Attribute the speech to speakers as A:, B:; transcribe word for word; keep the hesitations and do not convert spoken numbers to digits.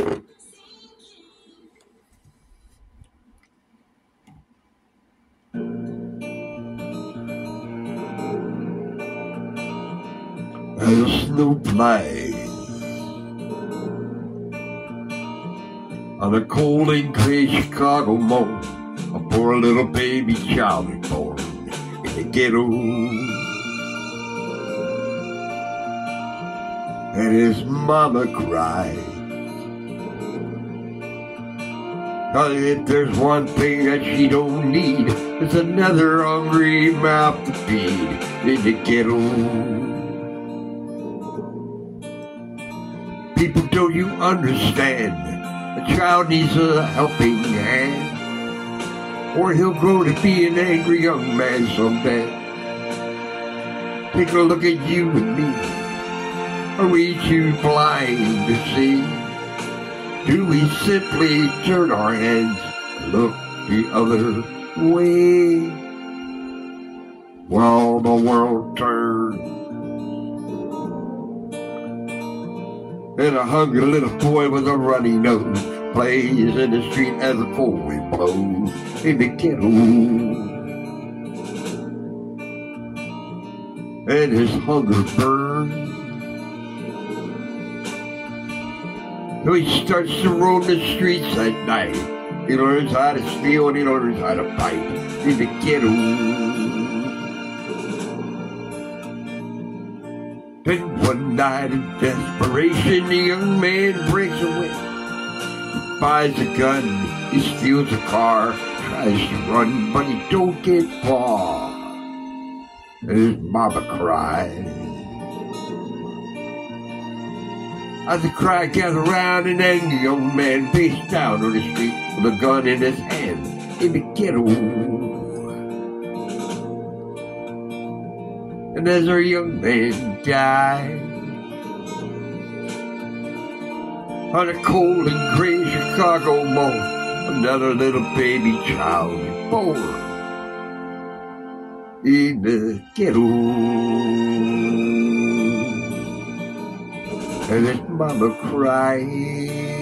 A: As a snowflake on a cold and gray Chicago morning, a poor little baby child is born in the ghetto. And his mama cried. Cause if there's one thing that she don't need, it's another hungry mouth to feed in the ghetto. People, don't you understand? A child needs a helping hand, or he'll grow to be an angry young man someday. Take a look at you and me. Are we too blind to see? Do we simply turn our heads and look the other way? Well, the world turns, and a hungry little boy with a runny nose plays in the street as the cold wind blows in the ghetto. And his hunger burns, so he starts to roam the streets at night. He learns how to steal and he learns how to fight in the ghetto. Then one night in desperation, the young man breaks away. He buys a gun, he steals a car, tries to run, but he don't get far. And his mama cries. As the crowd gathers around, an angry young man face down on the street with a gun in his hand in the ghetto. And as our young man died on a cold and gray Chicago morning, another little baby child was born in the ghetto. And his mama cried.